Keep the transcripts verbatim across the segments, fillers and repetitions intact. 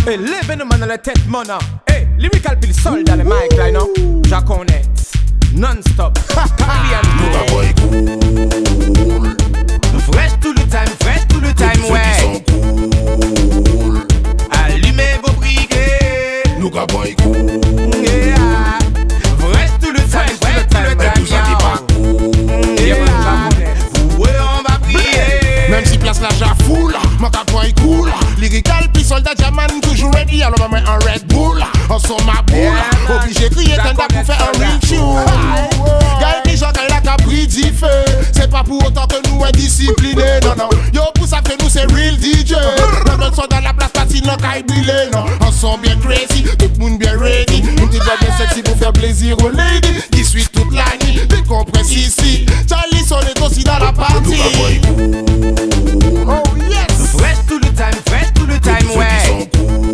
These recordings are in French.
Hey, living the man dans la tête, mana. Hey, lyrical pile sol dans le mic là, non? J'connect, non-stop. Luka boy cool. Fresh tout le time, fresh tout le time, ouais. Cool. Allumez vos briquets. Luka boy cool. Yeah. Fresh tout le time, fresh tout le time, tout ça qui pas cool. Yeah, ouais, on va prier. Même si place la jafoule, mon boy cool. Lyrical puis soldat Jaman toujours ready. Alors maman en Red Bull, on sort ma boule. Obligé crier tanda pour faire un real tune. Gagne qui j'en la capri dit feu. C'est pas pour autant que nous est disciplinés. Non non, yo pour ça que nous c'est real D J. Dans notre son dans la place partie non caille brûlé. Non, on sont bien crazy, tout le monde bien ready. Une petite voix bien sexy pour faire plaisir aux ladies. Qui suit toute la nuit, dès qu'on presse ici. Charlie son est aussi dans la partie. Oh yes. Fresh tout le time, fresh tout le time, ouais.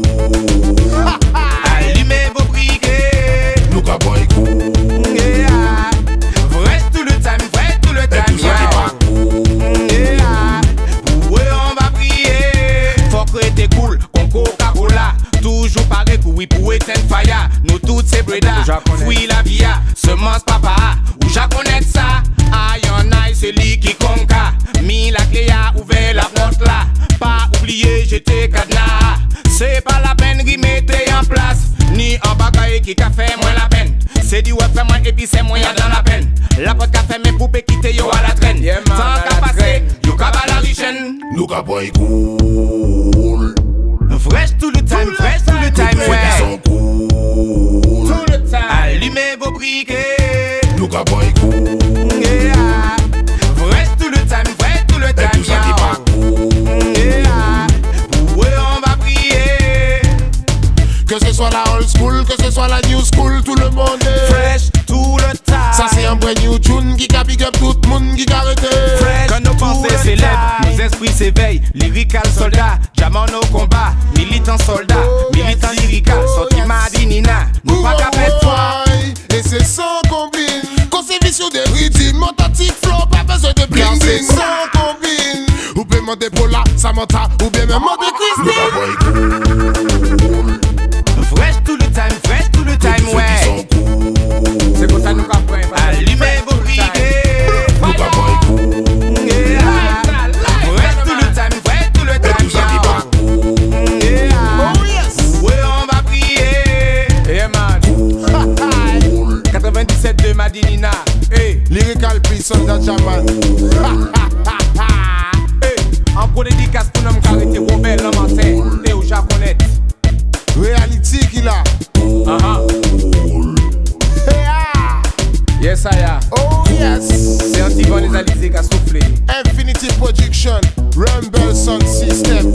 Allumez vos briquets. Luka boy cool. Yeah. Fresh tout le time, fresh tout le time, yeah. Yeah. Ouais, on va prier. Faut que t'es cool, on Coca-Cola. Toujours pareil pour oui pour éteindre fire. Nous toutes ces bredas, fouille la via. Semence papa, ou j'connecte ça. Aïe en aïe, c'est lui qui conca. Mi la clé a ouvert la porte là. Pas oublier, j'étais cadenas. C'est pas la peine, remettez en place. Ni en bagaille qui a fait moins la peine. C'est du web fait moins et puis c'est moins dans la peine. La porte qu'a fait mes poupées quitter yo à la traîne. Tant qu'à passer, yo kaba la richen. Luka boy cool. Fresh tout le time, fresh tout le time, ouais. Cool. Tout le time. Allumez vos briquets. Luka boy cool. Yeah. Fresh tout le time, fresh tout le time, tout ça qui pas cool. Yeah. Ouais, on va prier. Que ce soit la old school, que ce soit la new school, tout le monde est Fresh tout le time. Ça c'est un brand new tune qui a big up tout le monde qui a arrêté. Fresh. Quand nos pensées s'élèvent, nos esprits s'éveillent. Lyrical soldat, diamant au combat. Militant soldat, Oh, militant yes. lyrical. Oh, Sorti yes. Madinina, nous pas qu'à faire toi. Et c'est sans combine. Quand c'est vicieux des rythmes, mon tactique flow, pas besoin de bling bling. Sans combine. Ou bien demander pour la Samantha, ou bien même demander Christine. Fresh tout le time, fresh tout le time, ouais. C'est pour ça nous qu'après. Allumez vos briquets. Luka boy cool. Yeah. Fresh tout le time, fresh tout le time, tout ça qui pas cool. yeah. Oh yes. Ouais, on va prier. Yeah man. Cool. quatre-vingt-dix-sept de Madinina. Hey. Lyrical Peace Soldat Jaman. Hey. En gros dédicace pour nous carité Robert Lamantin. T'es au japonais. Reality qu'il a. Uh-huh. Yes, I am. Oh yes. C'est Antigone et Alizé qui a soufflé. Infinity Production, Rumble Sound System.